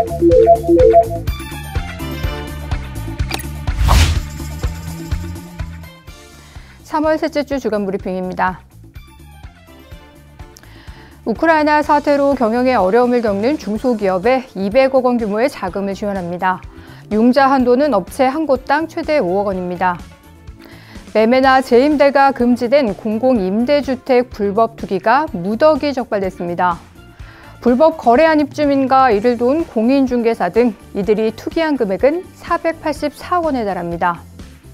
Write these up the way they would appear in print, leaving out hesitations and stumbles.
(3월) 셋째 주 주간 브리핑입니다. 우크라이나 사태로 경영에 어려움을 겪는 중소기업에 200억 원 규모의 자금을 지원합니다. 융자 한도는 업체 한 곳당 최대 5억 원입니다. 매매나 재임대가 금지된 공공임대주택 불법 투기가 무더기 적발됐습니다. 불법 거래한 입주민과 이를 도운 공인중개사 등 이들이 투기한 금액은 484억 원에 달합니다.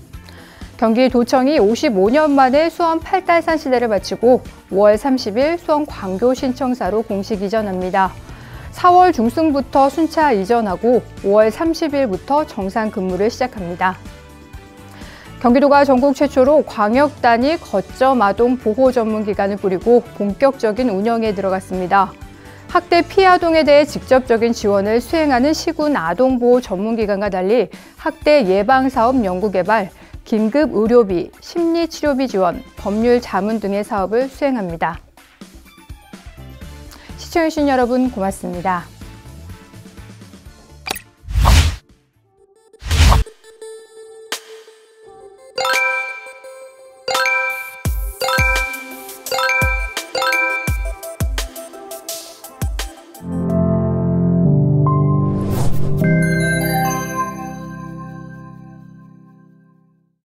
경기도청이 55년 만에 수원 팔달산 시대를 마치고 5월 30일 수원 광교 신청사로 공식 이전합니다. 4월 중순부터 순차 이전하고 5월 30일부터 정상 근무를 시작합니다. 경기도가 전국 최초로 광역 단위 거점 아동 보호 전문 기관을 꾸리고 본격적인 운영에 들어갔습니다. 학대 피아동에 대해 직접적인 지원을 수행하는 시군 아동보호 전문기관과 달리 학대 예방사업 연구개발, 긴급 의료비, 심리치료비 지원, 법률 자문 등의 사업을 수행합니다. 시청해주신 여러분 고맙습니다.